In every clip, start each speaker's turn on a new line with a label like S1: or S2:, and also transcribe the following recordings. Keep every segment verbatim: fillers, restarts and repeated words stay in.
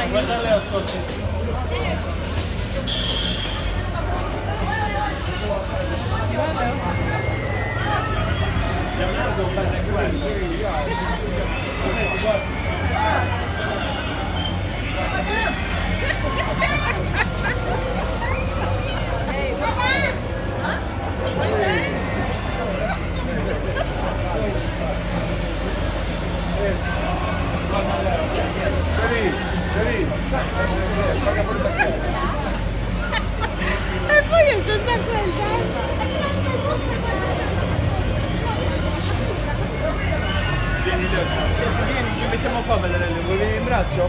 S1: Guarda lei ascolti. Leonardo prende quello.
S2: E poi è tutta quella.
S1: Vieni Leo, vieni, ci mettiamo qua Bellarello, vuoi venire in braccio?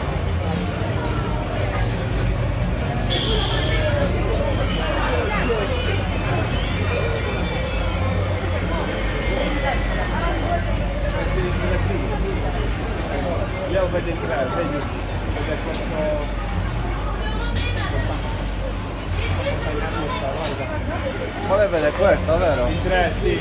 S1: Leo vede entrare, vedi? Vede questo...
S3: Vuole vedere questa, vero?
S1: In tre, sì.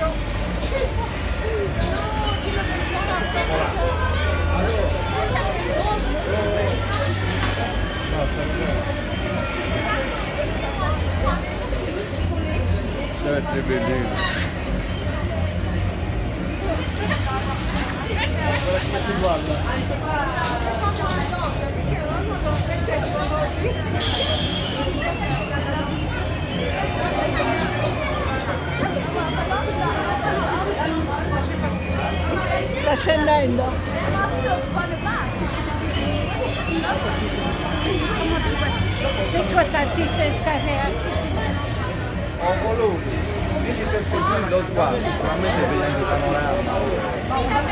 S3: Deve essere bellino.
S1: Guarda come si guarda.
S2: Sta scendendo. Which was that decent hair?
S3: Ho volumi. Digli se così lo sguardo, sicuramente vedi anche il panorama.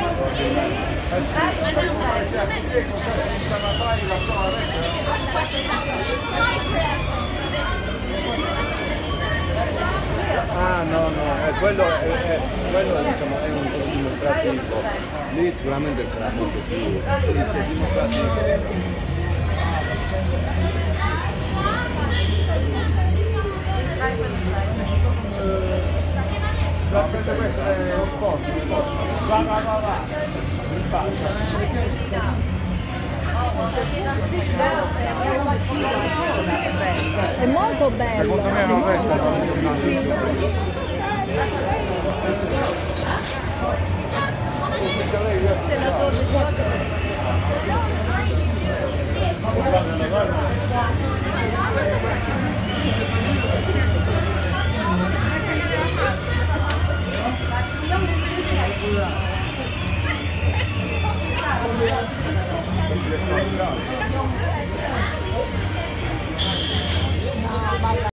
S3: Ah no no, eh, quello, è, è, quello diciamo, è un, un dimostrativo. Lì sicuramente sarà molto più. Sì, sì, è dimostrativo.
S1: Prende questo è lo sport, lo sport. Va, va, va, va. Mi passa.
S2: È molto bello.
S3: Secondo me non resta tanto.
S2: Sì.
S1: Guarda, guarda.
S3: Thank you.